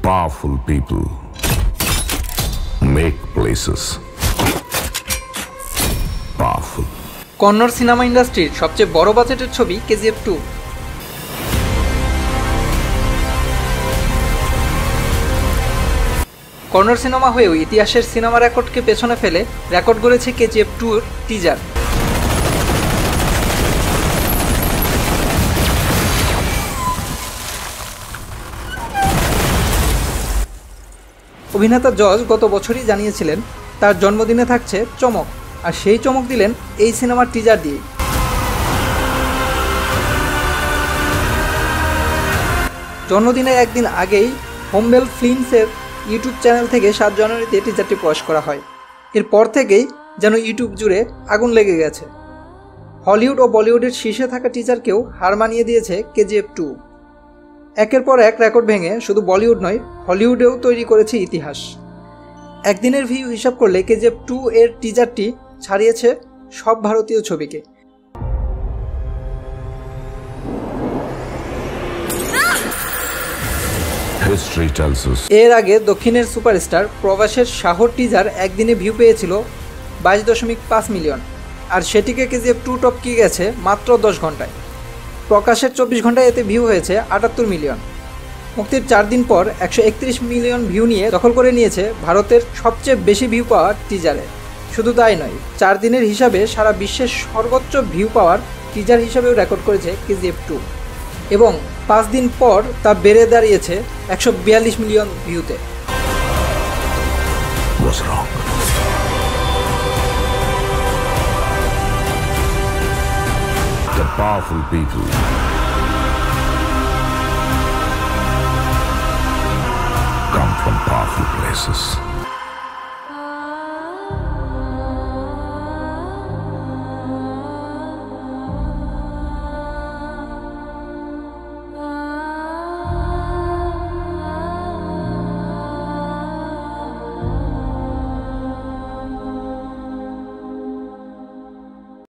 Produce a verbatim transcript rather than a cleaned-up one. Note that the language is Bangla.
Powerful people make places powerful. Kannada সিনেমা ইন্ডাস্ট্রির সবচেয়ে বড় বাজেটের ছবি কেজিএফ টু। কন্নড় সিনেমা হয়েও ইতিহাসের সিনেমা রেকর্ডকে পেছনে ফেলে রেকর্ড গড়েছে কেজিএফ টুর টিজার। অভিনেতা জজ গত বছরই জানিয়েছিলেন তার জন্মদিনে থাকছে চমক, আর সেই চমক দিলেন এই সিনেমার টিজার দিয়ে। জন্মদিনের একদিন আগেই হোমবেল ফিল্মসের ইউটিউব চ্যানেল থেকে সাত জানুয়ারিতে টিজারটি প্রকাশ করা হয়। এরপর থেকেই যেন ইউটিউব জুড়ে আগুন লেগে গেছে। হলিউড ও বলিউডের শীর্ষে থাকা টিজারকেও হার মানিয়ে দিয়েছে কেজিএফ টু। একের পর এক রেকর্ড ভেঙে শুধু বলিউড নয়, হলিউডেও তৈরি করেছে ইতিহাস। একদিনের ভিউ হিসাব করলে কেজিএফ টু এর টিজারটি ছাড়িয়েছে সব ভারতীয় ছবিকে। এর আগে দক্ষিণের সুপারস্টার প্রভাসের শাহর টিজার একদিনে ভিউ পেয়েছিল বাইশ দশমিক পাঁচ মিলিয়ন, আর সেটিকে কেজিএফ টু টপকিয়ে গেছে মাত্র দশ ঘন্টায়। প্রকাশের চব্বিশ ঘন্টায় এতে ভিউ হয়েছে আটাত্তর মিলিয়ন। মুক্তির চার দিন পর একশো একত্রিশ মিলিয়ন ভিউ নিয়ে দখল করে নিয়েছে ভারতের সবচেয়ে বেশি ভিউ পাওয়া টিজারে। শুধু তাই নয়, চার দিনের হিসাবে সারা বিশ্বের সর্বোচ্চ ভিউ পাওয়ার টিজার হিসাবেও রেকর্ড করেছে কেজিএফ টু, এবং পাঁচ দিন পর তা বেড়ে দাঁড়িয়েছে একশো বিয়াল্লিশ মিলিয়ন ভিউতে। The powerful people come from powerful places.